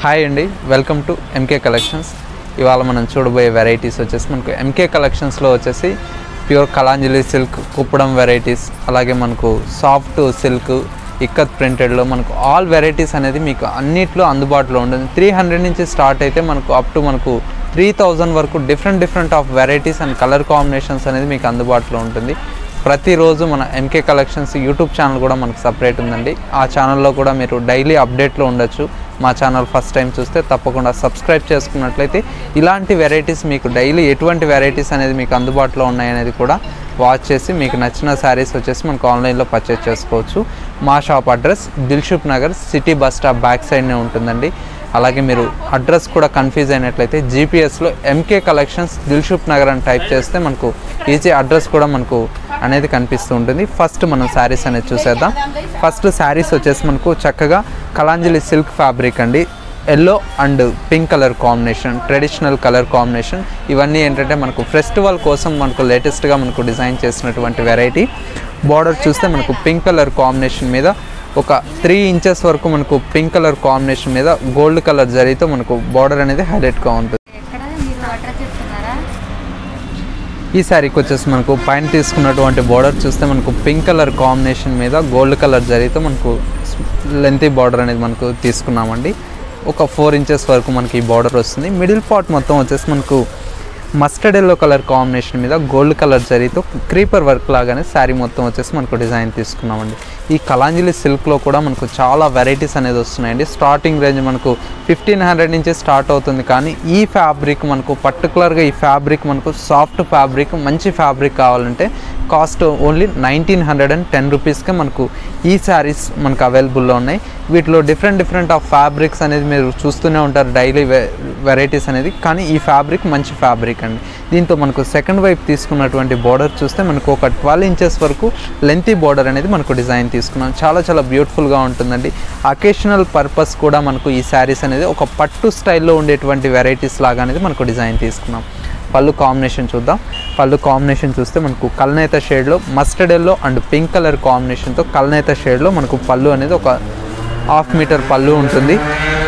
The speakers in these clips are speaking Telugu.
హాయ్ అండి, వెల్కమ్ టు ఎంకే కలెక్షన్స్. ఇవాళ మనం చూడబోయే వెరైటీస్ వచ్చేసి మనకు ఎంకే కలెక్షన్స్లో వచ్చేసి pure Kalanjali silk Kuppadam varieties, అలాగే మనకు సాఫ్ట్ సిల్క్ ఇక్కత్ ప్రింటెడ్లో మనకు ఆల్ వెరైటీస్ అనేది మీకు అన్నిట్లో అందుబాటులో ఉంటుంది. 300 నుంచి స్టార్ట్ అయితే మనకు అప్ టు మనకు 3000 వరకు different of varieties and colour combinations అనేది మీకు అందుబాటులో ఉంటుంది. ప్రతిరోజు మన ఎంకే కలెక్షన్స్ యూట్యూబ్ ఛానల్ కూడా మనకు సపరేట్ ఉందండి. ఆ ఛానల్లో కూడా మీరు డైలీ అప్డేట్లో ఉండొచ్చు. మా ఛానల్ ఫస్ట్ టైం చూస్తే తప్పకుండా సబ్స్క్రైబ్ చేసుకున్నట్లయితే ఇలాంటి వెరైటీస్ మీకు డైలీ ఎటువంటి వెరైటీస్ అనేది మీకు అందుబాటులో ఉన్నాయనేది కూడా వాచ్ చేసి మీకు నచ్చిన శారీస్ వచ్చేసి మనకు ఆన్లైన్లో పర్చేస్ చేసుకోవచ్చు. మా shop address Dilsukh Nagar city bus stop back సైడ్నే ఉంటుందండి. అలాగే మీరు అడ్రస్ కూడా కన్ఫ్యూజ్ అయినట్లయితే జీపీఎస్లో ఎంకే కలెక్షన్స్ దిల్షుక్ నగర్ అని టైప్ చేస్తే మనకు ఈజీ అడ్రస్ కూడా మనకు అనేది కనిపిస్తూ ఉంటుంది. ఫస్ట్ మనం శారీస్ అనేది చూసేద్దాం. ఫస్ట్ శారీస్ వచ్చేసి మనకు చక్కగా కలాంజలి సిల్క్ ఫ్యాబ్రిక్ అండి. Yellow and pink colour combination, traditional colour combination. ఇవన్నీ ఏంటంటే మనకు ఫెస్టివల్ కోసం మనకు లేటెస్ట్గా మనకు డిజైన్ చేసినటువంటి వెరైటీ. బార్డర్ చూస్తే మనకు పింక్ కలర్ కాంబినేషన్ మీద ఒక 3 ఇంచెస్ వరకు మనకు పింక్ కలర్ కాంబినేషన్ మీద గోల్డ్ కలర్ జరీతో మనకు బార్డర్ అనేది హైలైట్గా ఉంటుంది. ఈ శారీకి వచ్చేసి మనకు పైన తీసుకున్నటువంటి బార్డర్ చూస్తే మనకు పింక్ కలర్ కాంబినేషన్ మీద గోల్డ్ కలర్ జరీతో మనకు లెంతీ బార్డర్ అనేది మనకు తీసుకున్నామండి. ఒక 4 ఇంచెస్ వరకు మనకి ఈ బార్డర్ వస్తుంది. మిడిల్ పార్ట్ మొత్తం వచ్చేసి మనకు మస్టర్డ్ ఎల్లో కలర్ కాంబినేషన్ మీద గోల్డ్ కలర్ జరీతో క్రీపర్ వర్క్ లాగానే శారీ మొత్తం వచ్చేసి మనకు డిజైన్ తీసుకున్నామండి. ఈ కలాంజలి సిల్క్లో కూడా మనకు చాలా వెరైటీస్ అనేది వస్తున్నాయండి. స్టార్టింగ్ రేంజ్ మనకు 1500 నుంచి స్టార్ట్ అవుతుంది. కానీ ఈ ఫ్యాబ్రిక్ మనకు పర్టికులర్గా ఈ ఫ్యాబ్రిక్ మనకు సాఫ్ట్ ఫ్యాబ్రిక్, మంచి ఫ్యాబ్రిక్ కావాలంటే కాస్ట్ ఓన్లీ 1910 రూపీస్కే మనకు ఈ శారీస్ మనకు అవైలబుల్లో ఉన్నాయి. వీటిలో డిఫరెంట్ ఆఫ్ ఫ్యాబ్రిక్స్ అనేది మీరు చూస్తూనే ఉంటారు డైలీ వెరైటీస్ అనేది. కానీ ఈ ఫ్యాబ్రిక్ మంచి ఫ్యాబ్రిక్ అండి. దీంతో మనకు సెకండ్ వైపు తీసుకున్నటువంటి బార్డర్ చూస్తే మనకు ఒక 12 ఇంచెస్ వరకు లెంతీ బార్డర్ అనేది మనకు డిజైన్ తీసుకున్నాం. చాలా బ్యూటిఫుల్గా ఉంటుందండి. అకేషనల్ పర్పస్ కూడా మనకు ఈ శారీస్ అనేది ఒక పట్టు స్టైల్లో ఉండేటువంటి వెరైటీస్ లాగా అనేది మనకు డిజైన్ తీసుకున్నాం. పళ్ళు కాంబినేషన్ చూద్దాం. పళ్ళు కాంబినేషన్ చూస్తే మనకు కల్నేత షేడ్లో mustard yellow and pink colour కాంబినేషన్తో కల్నేత షేడ్లో మనకు పళ్ళు అనేది ఒక 1/2 మీటర్ పళ్ళు ఉంటుంది.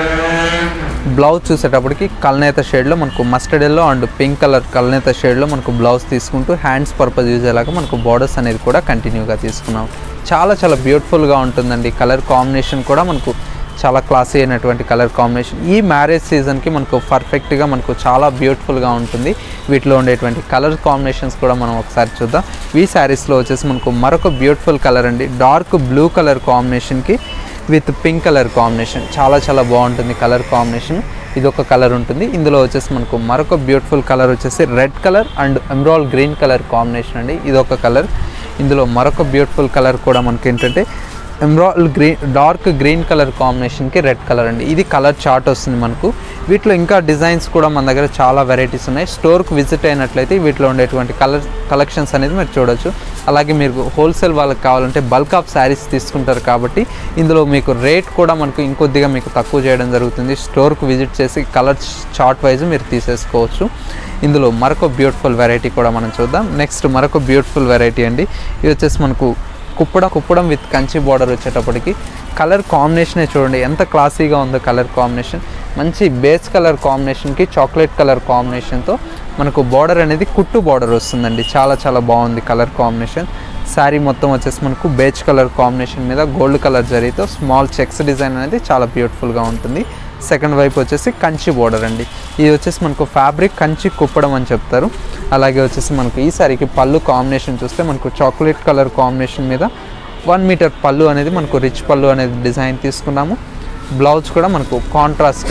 బ్లౌజ్ చూసేటప్పటికి కల్నేత షేడ్లో మనకు mustard yellow and pink colour కల్నేత షేడ్లో మనకు బ్లౌజ్ తీసుకుంటూ హ్యాండ్స్ పర్పస్ యూజ్ అయ్యేలాగా మనకు బార్డర్స్ అనేది కూడా కంటిన్యూగా తీసుకున్నాం. చాలా బ్యూటిఫుల్గా ఉంటుందండి. కలర్ కాంబినేషన్ కూడా మనకు చాలా క్లాసీ అయినటువంటి కలర్ కాంబినేషన్. ఈ మ్యారేజ్ సీజన్కి మనకు పర్ఫెక్ట్గా మనకు చాలా బ్యూటిఫుల్గా ఉంటుంది. వీటిలో ఉండేటువంటి కలర్ కాంబినేషన్స్ కూడా మనం ఒకసారి చూద్దాం. ఈ శారీస్లో వచ్చేసి మనకు మరొక బ్యూటిఫుల్ కలర్ అండి. డార్క్ బ్లూ కలర్ కాంబినేషన్కి విత్ పింక్ కలర్ కాంబినేషన్. చాలా బాగుంటుంది కలర్ కాంబినేషన్. ఇదొక కలర్ ఉంటుంది. ఇందులో వచ్చేసి మనకు మరొక బ్యూటిఫుల్ కలర్ వచ్చేసి red colour and emerald green colour combination అండి. ఇదొక కలర్. ఇందులో మరొక బ్యూటిఫుల్ కలర్ కూడా మనకి ఏంటంటే emerald green, dark green colour కాంబినేషన్కి రెడ్ కలర్ అండి. ఇది కలర్ చార్ట్ వస్తుంది మనకు. వీటిలో ఇంకా డిజైన్స్ కూడా మన దగ్గర చాలా వెరైటీస్ ఉన్నాయి. స్టోర్కి విజిట్ అయినట్లయితే వీటిలో ఉండేటువంటి కలెక్షన్స్ అనేది మీరు చూడొచ్చు. అలాగే మీరు హోల్సేల్ వాళ్ళకి కావాలంటే బల్క్ ఆఫ్ శారీస్ తీసుకుంటారు కాబట్టి ఇందులో మీకు రేట్ కూడా మనకు ఇంకొద్దిగా మీకు తక్కువ చేయడం జరుగుతుంది. స్టోర్కి విజిట్ చేసి కలర్ చార్ట్ వైజ్ మీరు తీసేసుకోవచ్చు. ఇందులో మరొక బ్యూటిఫుల్ వెరైటీ కూడా మనం చూద్దాం. నెక్స్ట్ మరొక బ్యూటిఫుల్ వెరైటీ అండి. ఇది వచ్చేసి మనకు కుప్పడం విత్ కంచి బార్డర్ వచ్చేటప్పటికి కలర్ కాంబినేషనే చూడండి ఎంత క్లాసీగా ఉందో. కలర్ కాంబినేషన్ మంచి బేస్ కలర్ కాంబినేషన్కి చాక్లెట్ కలర్ కాంబినేషన్తో మనకు బార్డర్ అనేది కుట్టు బార్డర్ వస్తుందండి. చాలా బాగుంది కలర్ కాంబినేషన్. శారీ మొత్తం వచ్చేసి మనకు బేజ్ కలర్ కాంబినేషన్ మీద గోల్డ్ కలర్ జరీతో స్మాల్ చెక్స్ డిజైన్ అనేది చాలా బ్యూటిఫుల్గా ఉంటుంది. సెకండ్ వైపు వచ్చేసి కంచి బార్డర్ అండి. ఇది వచ్చేసి మనకు ఫ్యాబ్రిక్ కంచి కుప్పడం అని చెప్తారు. అలాగే వచ్చేసి మనకు ఈ శారీకి పళ్ళు కాంబినేషన్ చూస్తే మనకు చాక్లెట్ కలర్ కాంబినేషన్ మీద 1 మీటర్ పళ్ళు అనేది మనకు రిచ్ పళ్ళు అనేది డిజైన్ తీసుకున్నాము. బ్లౌజ్ కూడా మనకు కాంట్రాస్ట్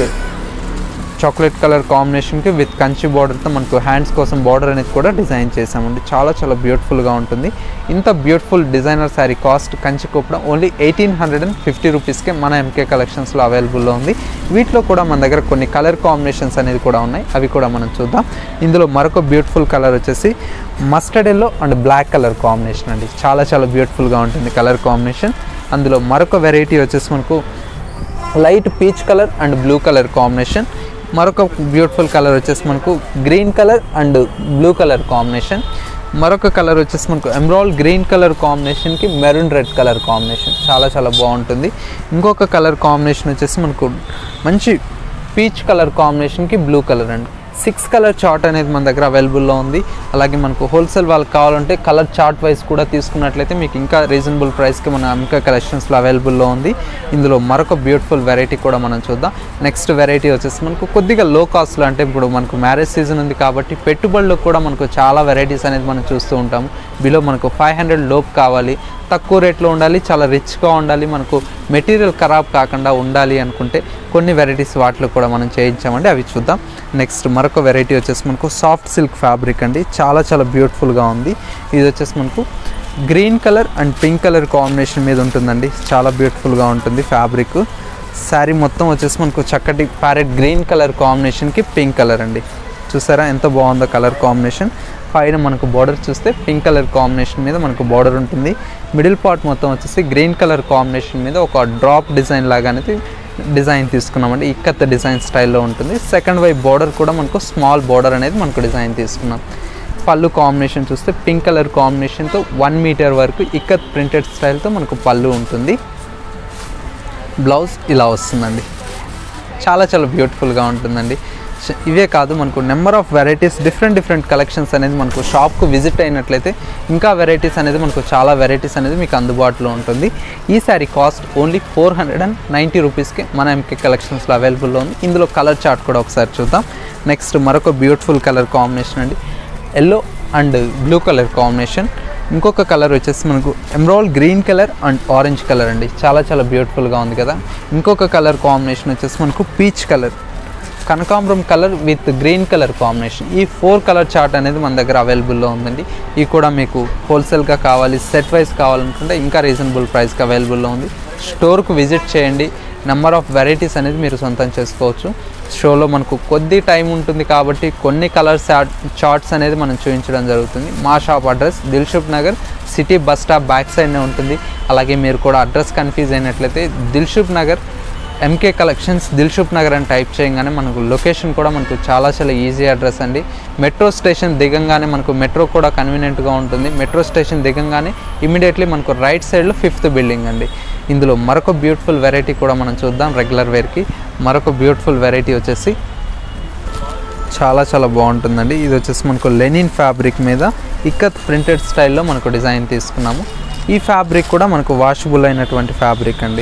చాక్లెట్ కలర్ కాంబినేషన్కి విత్ కంచి బార్డర్తో మనకు హ్యాండ్స్ కోసం బార్డర్ అనేది కూడా డిజైన్ చేసామండి. చాలా బ్యూటిఫుల్గా ఉంటుంది. ఇంత beautiful designer sari cost Kanchi Kuppadam only 1850 రూపీస్కే మన ఎంకే కలెక్షన్స్లో అవైలబుల్లో ఉంది. వీటిలో కూడా మన దగ్గర కొన్ని కలర్ కాంబినేషన్స్ అనేది కూడా ఉన్నాయి. అవి కూడా మనం చూద్దాం. ఇందులో మరొక బ్యూటిఫుల్ కలర్ వచ్చేసి mustard yellow and black colour combination అండి. చాలా బ్యూటిఫుల్గా ఉంటుంది కలర్ కాంబినేషన్. అందులో మరొక వెరైటీ వచ్చేసి మనకు light peach colour and blue colour combination. మరొక బ్యూటిఫుల్ కలర్ వచ్చేసి మనకు green colour and blue colour combination. మరొక కలర్ వచ్చేసి మనకు ఎమరాల్డ్ గ్రీన్ కలర్ కాంబినేషన్కి మెరూన్ రెడ్ కలర్ కాంబినేషన్ చాలా బాగుంటుంది. ఇంకొక కలర్ కాంబినేషన్ వచ్చేసి మనకు మంచి పీచ్ కలర్ కాంబినేషన్కి బ్లూ కలర్ అండి. 6 కలర్ చార్ట్ అనేది మన దగ్గర అవైలబుల్లో ఉంది. అలాగే మనకు హోల్సేల్ వాళ్ళకి కావాలంటే కలర్ చార్ట్ వైజ్ కూడా తీసుకున్నట్లయితే మీకు ఇంకా రీజనబుల్ ప్రైస్కి మన ఎంకే కలెక్షన్స్లో అవైలబుల్లో ఉంది. ఇందులో మరొక బ్యూటిఫుల్ వెరైటీ కూడా మనం చూద్దాం. నెక్స్ట్ వెరైటీ వచ్చేసి మనకు కొద్దిగా లో కాస్ట్లో, అంటే ఇప్పుడు మనకు మ్యారేజ్ సీజన్ ఉంది కాబట్టి పెట్టుబడులకు కూడా మనకు చాలా వెరైటీస్ అనేది మనం చూస్తూ ఉంటాము. బిలో మనకు 500 లోపు కావాలి, తక్కువ రేట్లో ఉండాలి, చాలా రిచ్గా ఉండాలి, మనకు మెటీరియల్ ఖరాబ్ కాకుండా ఉండాలి అనుకుంటే కొన్ని వెరైటీస్ వాటిలో కూడా మనం చేయించామండి. అవి చూద్దాం. నెక్స్ట్ మరొక వెరైటీ వచ్చేసి మనకు సాఫ్ట్ సిల్క్ ఫ్యాబ్రిక్ అండి. చాలా చాలా బ్యూటిఫుల్గా ఉంది. ఇది వచ్చేసి మనకు green colour and pink colour combination మీద ఉంటుందండి. చాలా బ్యూటిఫుల్గా ఉంటుంది ఫ్యాబ్రిక్. శారీ మొత్తం వచ్చేసి మనకు చక్కటి ప్యారెట్ గ్రీన్ కలర్ కాంబినేషన్కి పింక్ కలర్ అండి. చూసారా ఎంత బాగుందో కలర్ కాంబినేషన్. పైన మనకు బార్డర్ చూస్తే పింక్ కలర్ కాంబినేషన్ మీద మనకు బార్డర్ ఉంటుంది. మిడిల్ పార్ట్ మొత్తం వచ్చేసి గ్రీన్ కలర్ కాంబినేషన్ మీద ఒక డ్రాప్ డిజైన్ లాగా అనేది డిజైన్ తీసుకున్నామండి. ఇక్కత్ డిజైన్ స్టైల్లో ఉంటుంది. సెకండ్ వైపు బార్డర్ కూడా మనకు స్మాల్ బార్డర్ అనేది మనకు డిజైన్ తీసుకున్నాం. పళ్ళు కాంబినేషన్ చూస్తే పింక్ కలర్ కాంబినేషన్తో 1 మీటర్ వరకు ఇక్కత్ ప్రింటెడ్ స్టైల్తో మనకు పళ్ళు ఉంటుంది. బ్లౌజ్ ఇలా వస్తుందండి. చాలా చాలా బ్యూటిఫుల్గా ఉంటుందండి. ఇవే కాదు, మనకు number of varieties different collections అనేది మనకు షాప్కు విజిట్ అయినట్లయితే ఇంకా వెరైటీస్ అనేది మనకు చాలా వెరైటీస్ అనేది మీకు అందుబాటులో ఉంటుంది. ఈ శారీ కాస్ట్ ఓన్లీ 490 రూపీస్కి మన ఎంకే కలెక్షన్స్లో అవైలబుల్లో ఉంది. ఇందులో కలర్ చార్ట్ కూడా ఒకసారి చూద్దాం. నెక్స్ట్ మరొక బ్యూటిఫుల్ కలర్ కాంబినేషన్ అండి. Yellow and blue colour combination. ఇంకొక కలర్ వచ్చేసి మనకు emerald green colour and orange colour అండి. చాలా చాలా బ్యూటిఫుల్గా ఉంది కదా. ఇంకొక కలర్ కాంబినేషన్ వచ్చేసి మనకు పీచ్ కలర్, కనకాంబరం colour with green colour combination. ఈ 4 కలర్ చార్ట్ అనేది మన దగ్గర అవైలబుల్లో ఉందండి. ఇవి కూడా మీకు హోల్సేల్గా కావాలి, సెట్ వైజ్ కావాలనుకుంటే ఇంకా రీజనబుల్ ప్రైస్కి అవైలబుల్లో ఉంది. స్టోర్కు విజిట్ చేయండి. నెంబర్ ఆఫ్ వెరైటీస్ అనేది మీరు సొంతం చేసుకోవచ్చు. షోలో మనకు కొద్ది టైం ఉంటుంది కాబట్టి కొన్ని కలర్ చార్ట్స్ అనేది మనం చూపించడం జరుగుతుంది. మా shop address Dilsukh Nagar city bus stop back సైడ్నే ఉంటుంది. అలాగే మీరు కూడా అడ్రస్ కన్ఫ్యూజ్ అయినట్లయితే దిల్షుక్ నగర్ ఎంకే కలెక్షన్స్ దిల్షుక్ నగర్ అని టైప్ చేయగానే మనకు లొకేషన్ కూడా మనకు చాలా చాలా ఈజీ అడ్రస్ అండి. మెట్రో స్టేషన్ దిగంగానే మనకు మెట్రో కూడా కన్వీనియంట్గా ఉంటుంది. మెట్రో స్టేషన్ దిగంగానే ఇమీడియట్లీ మనకు రైట్ సైడ్లో 5th బిల్డింగ్ అండి. ఇందులో మరొక బ్యూటిఫుల్ వెరైటీ కూడా మనం చూద్దాం. రెగ్యులర్ వేర్కి మరొక బ్యూటిఫుల్ వెరైటీ వచ్చేసి చాలా చాలా బాగుంటుందండి. ఇది వచ్చేసి మనకు లెనిన్ ఫ్యాబ్రిక్ మీద ఇక్కత్ ప్రింటెడ్ స్టైల్లో మనకు డిజైన్ తీసుకున్నాము. ఈ ఫ్యాబ్రిక్ కూడా మనకు వాషబుల్ అయినటువంటి ఫ్యాబ్రిక్ అండి.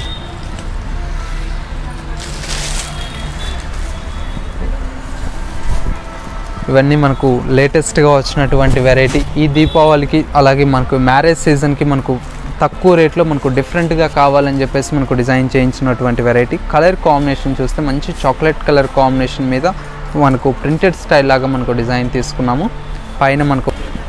ఇవన్నీ మనకు లేటెస్ట్గా వచ్చినటువంటి వెరైటీ. ఈ దీపావళికి అలాగే మనకు మ్యారేజ్ సీజన్కి మనకు తక్కువ రేట్లో మనకు డిఫరెంట్గా కావాలని చెప్పేసి మనకు డిజైన్ చేయించినటువంటి వెరైటీ. కలర్ కాంబినేషన్ చూస్తే మంచి చాక్లెట్ కలర్ కాంబినేషన్ మీద మనకు ప్రింటెడ్ స్టైల్ లాగా మనకు డిజైన్ తీసుకున్నాము. పైన మనకు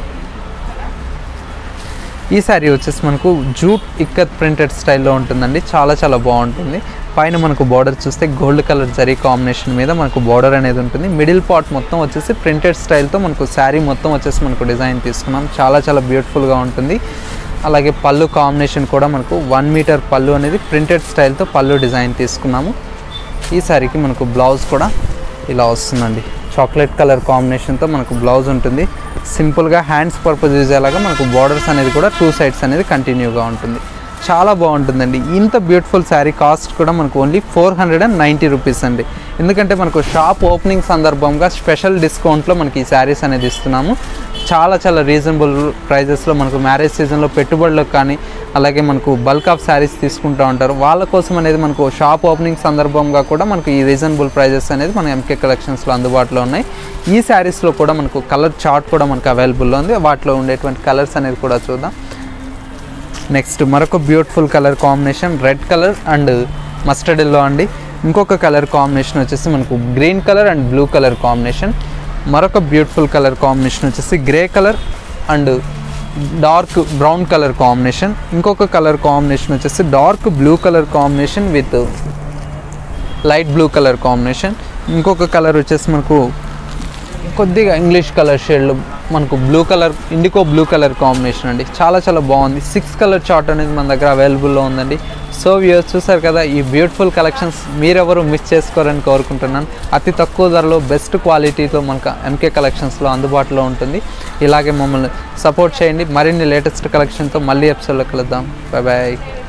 ఈ శారీ వచ్చేసి మనకు జూట్ ఇక్కత్ ప్రింటెడ్ స్టైల్లో ఉంటుందండి. చాలా చాలా బాగుంటుంది. పైన మనకు బార్డర్ చూస్తే గోల్డ్ కలర్ జరీ కాంబినేషన్ మీద మనకు బార్డర్ అనేది ఉంటుంది. మిడిల్ పార్ట్ మొత్తం వచ్చేసి ప్రింటెడ్ స్టైల్తో మనకు శారీ మొత్తం వచ్చేసి మనకు డిజైన్ తీసుకున్నాం. చాలా చాలా బ్యూటిఫుల్గా ఉంటుంది. అలాగే పళ్ళు కాంబినేషన్ కూడా మనకు 1 మీటర్ పళ్ళు అనేది ప్రింటెడ్ స్టైల్తో పళ్ళు డిజైన్ తీసుకున్నాము. ఈ శారీకి మనకు బ్లౌజ్ కూడా ఇలా వస్తుందండి. చాక్లెట్ కలర్ కాంబినేషన్తో మనకు బ్లౌజ్ ఉంటుంది. సింపుల్గా హ్యాండ్స్ పర్పస్ యూజ్ అయ్యేలాగా మనకు బార్డర్స్ అనేది కూడా 2 సైడ్స్ అనేది కంటిన్యూగా ఉంటుంది. చాలా బాగుంటుందండి. ఇంత బ్యూటిఫుల్ శారీ కాస్ట్ కూడా మనకు ఓన్లీ 490 రూపీస్ అండి. ఎందుకంటే మనకు షాప్ ఓపెనింగ్ సందర్భంగా స్పెషల్ డిస్కౌంట్లో మనకి ఈ శారీస్ అనేది ఇస్తున్నాము. చాలా చాలా రీజనబుల్ ప్రైజెస్లో మనకు మ్యారేజ్ సీజన్లో పెట్టుబడులకు కానీ అలాగే మనకు బల్క్ ఆఫ్ శారీస్ తీసుకుంటూ ఉంటారు. వాళ్ళ కోసం అనేది మనకు షాప్ ఓపెనింగ్ సందర్భంగా కూడా మనకు ఈ రీజనబుల్ ప్రైజెస్ అనేది మన ఎంకే కలెక్షన్స్లో అందుబాటులో ఉన్నాయి. ఈ శారీస్లో కూడా మనకు కలర్ చార్ట్ కూడా మనకు అవైలబుల్లో ఉంది. వాటిలో ఉండేటువంటి కలర్స్ అనేది కూడా చూద్దాం. నెక్స్ట్ మరొక beautiful colour combination red colour and mustard yellow అండి. ఇంకొక కలర్ కాంబినేషన్ వచ్చేసి మనకు green colour and blue colour combination. మరొక బ్యూటిఫుల్ కలర్ కాంబినేషన్ వచ్చేసి grey colour and dark brown colour combination. ఇంకొక కలర్ కాంబినేషన్ వచ్చేసి dark blue colour combination with light blue colour combination. ఇంకొక కలర్ వచ్చేసి మనకు కొద్దిగా ఇంగ్లీష్ కలర్ షేడ్లో మనకు blue colour indigo blue colour combination అండి. చాలా చాలా బాగుంది. 6 కలర్ చార్ట్ అనేది మన దగ్గర అవైలబుల్లో ఉందండి. సో వ్యూవర్స్ చూసారు కదా, ఈ బ్యూటిఫుల్ కలెక్షన్స్ మీరెవరు మిస్ చేసుకోరని కోరుకుంటున్నాను. అతి తక్కువ ధరలో బెస్ట్ క్వాలిటీతో మనకు ఎంకే కలెక్షన్స్లో అందుబాటులో ఉంటుంది. ఇలాగే మమ్మల్ని సపోర్ట్ చేయండి. మరిన్ని లేటెస్ట్ కలెక్షన్తో మళ్ళీ ఎపిసోడ్లో కలుద్దాం. Bye bye.